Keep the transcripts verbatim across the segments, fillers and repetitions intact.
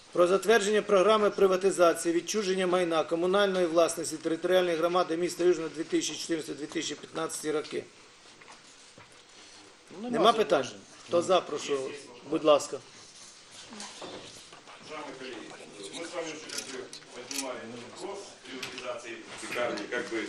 Про затвердження програми приватизації, відчуження майна комунальної власності територіальної громади міста Южного дві тисячі чотирнадцятий - дві тисячі п'ятнадцятий роки. Ну, Нема питань? Хто за, прошу, будь ласка. Уважаемые коллеги, мы с вами уже как бы поднимали вопрос приватизации пекарни, как бы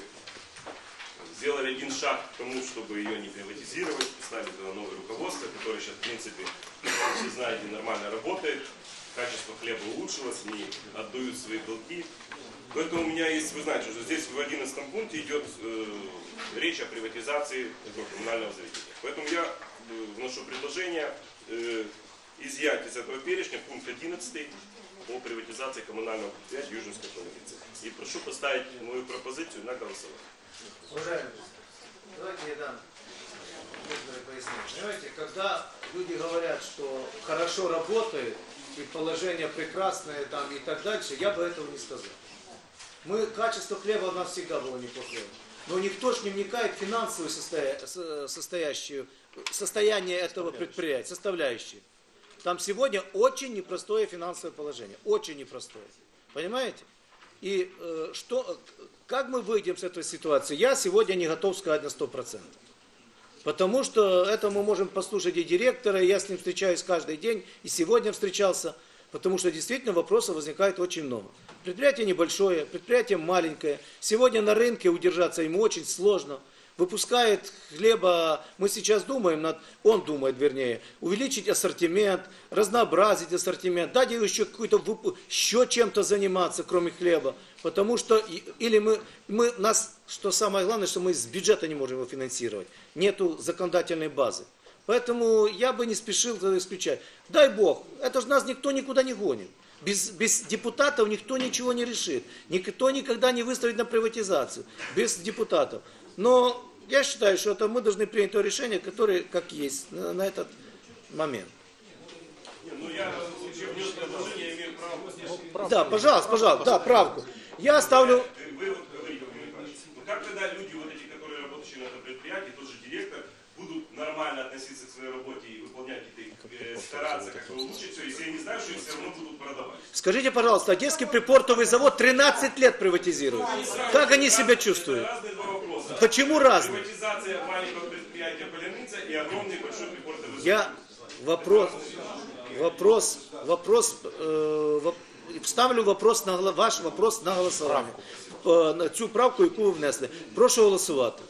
сделали один шаг к тому, чтобы ее не приватизировать, поставили туда новое руководство, которое сейчас, в принципе, все знаете, нормально работает, качество хлеба улучшилось, они отдают свои долги. Поэтому у меня есть, вы знаете, что здесь в одиннадцатом пункте идет э, речь о приватизации этого коммунального заведения. Поэтому я э, вношу предложение э, изъять из этого перечня пункт одиннадцатый о приватизации коммунального предприятия Южинской половицы. И прошу поставить мою пропозицию на голосование. Уважаемые, давайте я дам некоторые пояснения. Понимаете, когда люди говорят, что хорошо работает, и положение прекрасное там, и так дальше, я бы этого не сказал. Мы, качество хлеба у нас всегда было неплохое. Но никто ж не вникает в финансовую состоя... состоящую... состояние этого предприятия, составляющие. Там сегодня очень непростое финансовое положение. Очень непростое. Понимаете? И э, что, как мы выйдем с этой ситуации, я сегодня не готов сказать на сто процентов. Потому что это мы можем послушать и директора, и я с ним встречаюсь каждый день, и сегодня встречался. Потому что действительно вопросов возникает очень много. Предприятие небольшое, предприятие маленькое. Сегодня на рынке удержаться ему очень сложно. Выпускает хлеба, мы сейчас думаем, над, он думает вернее, увеличить ассортимент, разнообразить ассортимент, дать еще какой-то, еще чем-то заниматься, кроме хлеба. Потому что, или мы, мы, нас, что самое главное, что мы с бюджета не можем его финансировать. Нету законодательной базы. Поэтому я бы не спешил это исключать. Дай Бог, это же нас никто никуда не гонит. Без, без депутатов никто ничего не решит. Никто никогда не выставит на приватизацию. Без депутатов. Но я считаю, что это мы должны принять то решение, которое как есть на, на этот момент. Ну, я внес предложение, я имею право. Да, пожалуйста, пожалуйста, да, правку. Я ставлю... Вы вот говорите, ну как тогда люди, вот эти, которые работающие на этом предприятии, тот же директор, будут нормально относиться к своей работе и выполнять какие-то, э, стараться как-то улучшить все, если они знают, что их все равно будут продавать? Скажите, пожалуйста, Одесский припортовый завод тринадцать лет приватизирует. Как они себя чувствуют? Разные два вопроса. Почему разные? Приватизация маленького предприятия Поляныца и огромный большой припортовый завод. Я вопрос, вопрос, вопрос, э, воп... ставлю вопрос на ваш вопрос на голосування. Э, на цю правку, яку ви внесли. Прошу голосувати.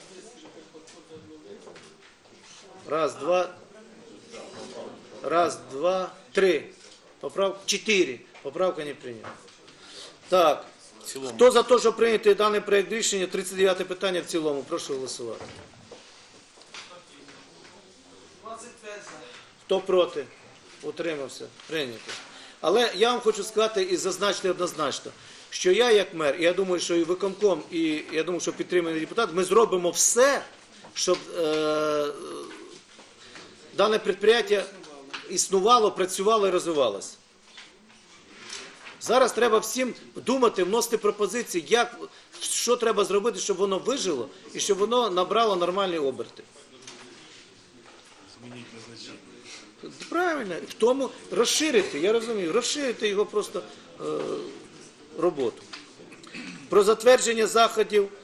Раз, два, раз, два, три. Поправка, чотири. Поправка не прийнята. Так. Хто за те, щоб прийняти даний проєкт рішення, тридцять дев'яте питання в цілому, прошу голосувати. Хто проти? Утримався. Прийнято. Але я вам хочу сказати і зазначити однозначно, що я як мер, і я думаю, що і виконком, і я думаю, що підтриманий депутат, ми зробимо все, щоб е, дане підприємство існувало, працювало і розвивалося. Зараз треба всім думати, вносити пропозиції, як, що треба зробити, щоб воно вижило і щоб воно набрало нормальні оберти. Змінити назначення. Правильно, в тому розширити, я розумію, розширити його просто е, роботу. Про затвердження заходів